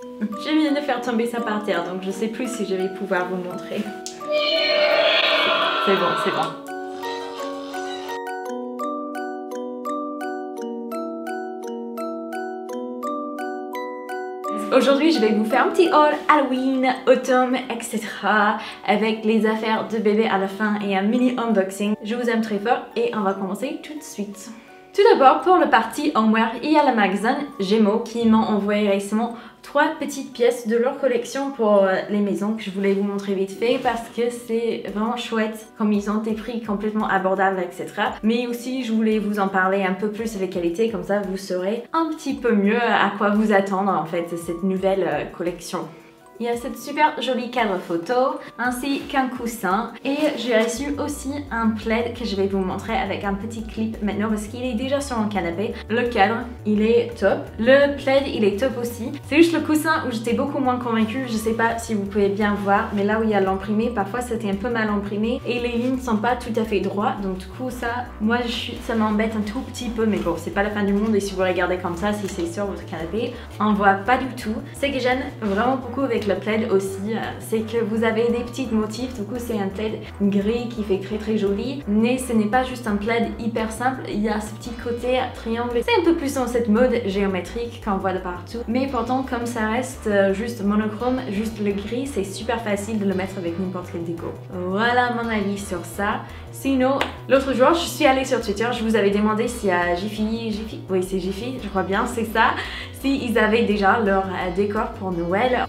Je viens de faire tomber ça par terre, donc je sais plus si je vais pouvoir vous montrer. C'est bon, c'est bon. Aujourd'hui, je vais vous faire un petit haul Halloween, automne, etc. avec les affaires de bébé à la fin et un mini unboxing. Je vous aime très fort et on va commencer tout de suite. Tout d'abord, pour le parti homeware, il y a le magasin Gémeaux qui m'ont envoyé récemment 3 petites pièces de leur collection pour les maisons que je voulais vous montrer vite fait parce que c'est vraiment chouette comme ils ont des prix complètement abordables, etc. Mais aussi, je voulais vous en parler un peu plus de les qualités, comme ça vous saurez un petit peu mieux à quoi vous attendre en fait de cette nouvelle collection. Il y a cette super jolie cadre photo ainsi qu'un coussin et j'ai reçu aussi un plaid que je vais vous montrer avec un petit clip maintenant parce qu'il est déjà sur mon canapé. Le cadre il est top, le plaid il est top aussi. C'est juste le coussin où j'étais beaucoup moins convaincue, je sais pas si vous pouvez bien voir mais là où il y a l'imprimé parfois c'était un peu mal imprimé et les lignes sont pas tout à fait droites donc du coup ça, moi ça m'embête un tout petit peu mais bon c'est pas la fin du monde et si vous regardez comme ça, si c'est sur votre canapé, on voit pas du tout. Ce que j'aime vraiment beaucoup avec le plaid aussi, c'est que vous avez des petits motifs, du coup c'est un plaid gris qui fait très joli, mais ce n'est pas juste un plaid hyper simple, il y a ce petit côté triangle, c'est un peu plus dans cette mode géométrique qu'on voit de partout, mais pourtant comme ça reste juste monochrome, juste le gris, c'est super facile de le mettre avec n'importe quel déco. Voilà mon avis sur ça. Sinon, l'autre jour, je suis allée sur Twitter, je vous avais demandé si à Jiffy, oui c'est Jiffy, je crois bien, c'est ça, si ils avaient déjà leur décor pour Noël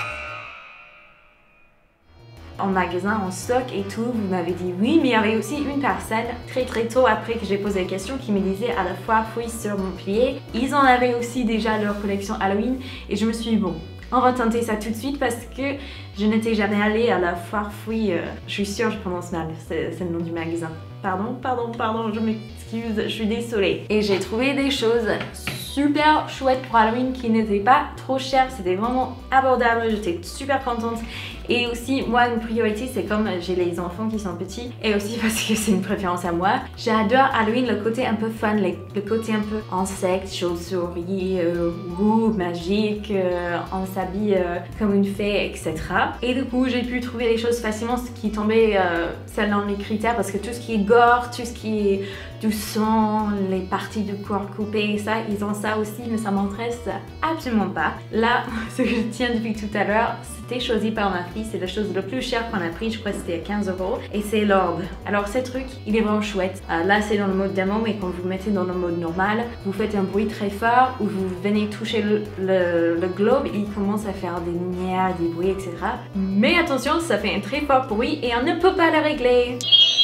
en magasin, en stock et tout. Vous m'avez dit oui, mais il y avait aussi une personne très tôt après que j'ai posé la question qui me disait à la foire Fouille sur Montpellier, ils en avaient aussi déjà leur collection Halloween et je me suis dit bon, on va tenter ça tout de suite parce que je n'étais jamais allée à la foire Fouille, je suis sûre je prononce mal, c'est le nom du magasin. Pardon, je m'excuse, je suis désolée. Et j'ai trouvé des choses super chouettes pour Halloween qui n'étaient pas trop chères, c'était vraiment abordable, j'étais super contente. Et aussi, moi, une priorité, c'est comme j'ai les enfants qui sont petits et aussi parce que c'est une préférence à moi. J'adore Halloween, le côté un peu fun, le côté un peu insectes, chauves-souris, goût magique, on s'habille comme une fée, etc. Et du coup, j'ai pu trouver les choses facilement, ce qui tombait selon mes critères parce que tout ce qui est gore, tout ce qui est du sang, les parties du corps coupées, ça, ils ont ça aussi, mais ça m'intéresse absolument pas. Là, ce que je tiens depuis tout à l'heure, c'était choisi par ma fille, c'est la chose le plus cher qu'on a pris, je crois que c'était à 15 € et c'est l'orbe. Alors ce truc, il est vraiment chouette. Là, c'est dans le mode démo, mais quand vous mettez dans le mode normal, vous faites un bruit très fort où vous venez toucher le globe, il commence à faire des lumières, des bruits, etc. Mais attention, ça fait un très fort bruit et on ne peut pas le régler.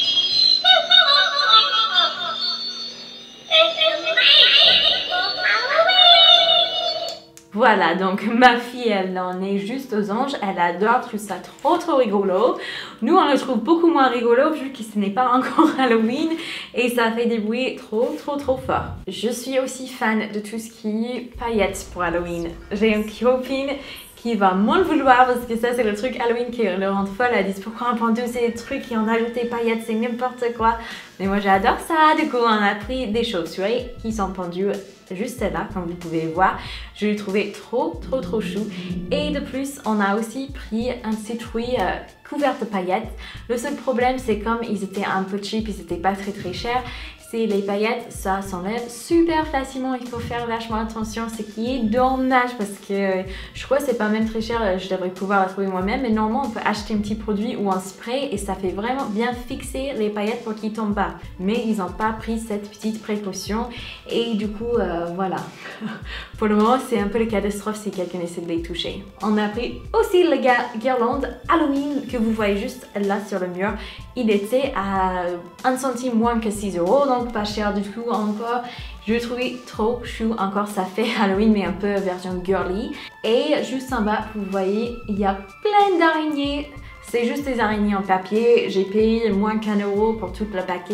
Voilà, donc ma fille, elle en est juste aux anges, elle adore, trouve ça trop rigolo. Nous, on le trouve beaucoup moins rigolo vu que ce n'est pas encore Halloween et ça fait des bruits trop forts. Je suis aussi fan de tout ce qui est paillettes pour Halloween. J'ai une copine qui va moins le vouloir parce que ça c'est le truc Halloween qui le rend folle. Elle dit pourquoi on prend tous ces trucs et on ajoute des paillettes, c'est n'importe quoi. Mais moi j'adore ça. Du coup on a pris des chauves-souris qui sont pendues juste là comme vous pouvez voir. Je l'ai trouvé trop chou. Et de plus on a aussi pris un citrouille couvert de paillettes. Le seul problème c'est comme ils étaient un peu cheap, ils étaient pas très chers. C'est les paillettes, ça s'enlève super facilement, il faut faire vachement attention, ce qui est dommage parce que je crois que c'est pas même très cher, je devrais pouvoir la trouver moi-même, mais normalement on peut acheter un petit produit ou un spray et ça fait vraiment bien fixer les paillettes pour qu'ils tombent pas. Mais ils n'ont pas pris cette petite précaution et du coup voilà. Pour le moment c'est un peu la catastrophe si quelqu'un essaie de les toucher. On a pris aussi la guirlande Halloween que vous voyez juste là sur le mur. Il était à 1 centime moins que 6 €, donc pas cher du tout encore. Je l'ai trouvé trop chou, encore ça fait Halloween mais un peu version girly. Et juste en bas, vous voyez, il y a plein d'araignées. C'est juste des araignées en papier, j'ai payé moins qu'1 € pour tout le paquet.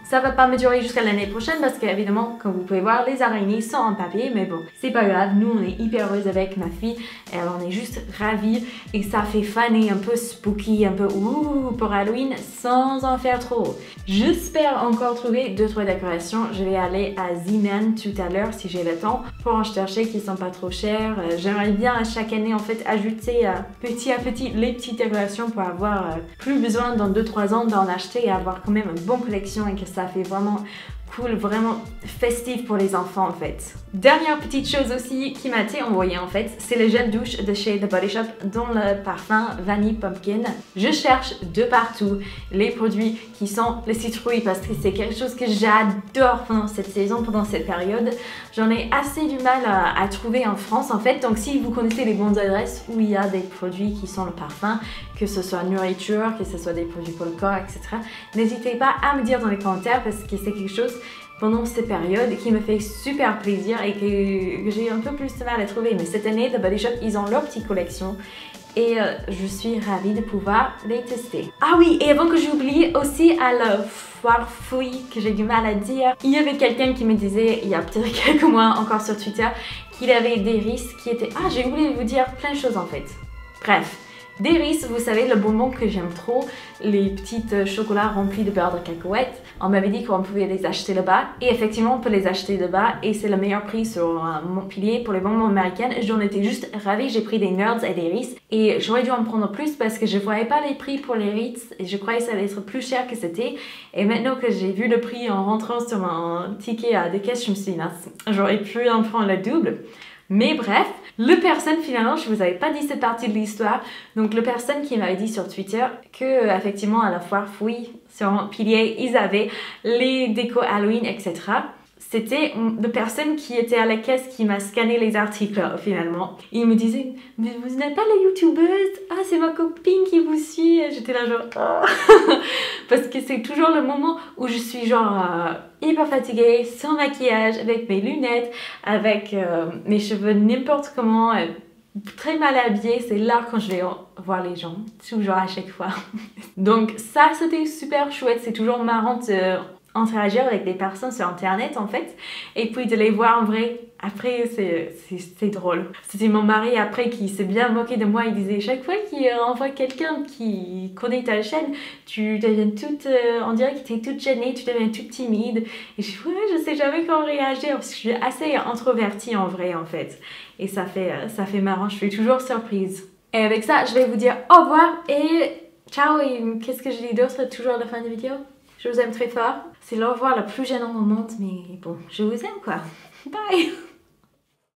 Ça va pas me durer jusqu'à l'année prochaine parce qu'évidemment, comme vous pouvez voir, les araignées sont en papier, mais bon, c'est pas grave. Nous, on est hyper heureuse avec ma fille. Elle en est juste ravie et ça fait fun et un peu spooky, un peu ouh pour Halloween sans en faire trop. J'espère encore trouver 2-3 décorations. Je vais aller à Z-Man tout à l'heure si j'ai le temps pour en chercher qui sont pas trop chers. J'aimerais bien à chaque année en fait ajouter petit à petit les petites décorations pour avoir plus besoin dans 2-3 ans d'en acheter et avoir quand même une bonne collection et que ça fait vraiment cool, vraiment festif pour les enfants en fait. Dernière petite chose aussi qui m'a été envoyée en fait, c'est le gel douche de chez The Body Shop dont le parfum Vanille Pumpkin. Je cherche de partout les produits qui sont les citrouilles parce que c'est quelque chose que j'adore pendant cette saison, pendant cette période. J'en ai assez du mal à trouver en France en fait, donc si vous connaissez les bonnes adresses où il y a des produits qui sont le parfum, que ce soit nourriture, que ce soit des produits pour le corps, etc. N'hésitez pas à me dire dans les commentaires parce que c'est quelque chose pendant cette période qui me fait super plaisir et que j'ai un peu plus de mal à trouver. Mais cette année, The Body Shop, ils ont leur petite collection et je suis ravie de pouvoir les tester. Ah oui, et avant que j'oublie aussi à la foire fouille que j'ai du mal à dire, il y avait quelqu'un qui me disait il y a peut-être quelques mois encore sur Twitter qu'il avait des Reese's qui étaient... Ah, j'ai oublié de vous dire plein de choses en fait. Bref. Des Reese's, vous savez, le bonbon que j'aime trop, les petites chocolats remplis de beurre de cacahuète. On m'avait dit qu'on pouvait les acheter là-bas et effectivement on peut les acheter là-bas et c'est le meilleur prix sur mon pilier pour les bonbons américaines. J'en étais juste ravie, j'ai pris des Nerds et des Reese's et j'aurais dû en prendre plus parce que je voyais pas les prix pour les Reese's et je croyais que ça allait être plus cher que c'était. Et maintenant que j'ai vu le prix en rentrant sur mon ticket à des caisses, je me suis dit mince, j'aurais pu en prendre le double. Mais bref, le personne finalement, je vous avais pas dit cette partie de l'histoire, donc le personne qui m'avait dit sur Twitter que effectivement à la foire fouille sur mon pilier, ils avaient les décos Halloween, etc. C'était la personne qui était à la caisse qui m'a scanné les articles finalement. Il me disait mais vous n'êtes pas la youtubeuse? Ah c'est ma copine qui vous suit. J'étais là genre oh. Parce que c'est toujours le moment où je suis genre hyper fatiguée, sans maquillage, avec mes lunettes, avec mes cheveux n'importe comment, très mal habillée. C'est là quand je vais voir les gens, toujours à chaque fois. Donc ça c'était super chouette, c'est toujours marrant de interagir avec des personnes sur internet en fait et puis de les voir en vrai après c'est drôle. C'était mon mari après qui s'est bien moqué de moi, il disait chaque fois qu'il envoie quelqu'un qui connaît ta chaîne tu deviens toute on dirait que tu es toute gênée, tu deviens toute timide et je dis ouais je sais jamais comment réagir parce que je suis assez introvertie en vrai en fait et ça fait marrant, je suis toujours surprise. Et avec ça je vais vous dire au revoir et ciao et qu'est-ce que je dis d'autre toujours à la fin de la vidéo? Je vous aime très fort. C'est le revoir le plus gênant au monde, mais bon, je vous aime quoi. Bye!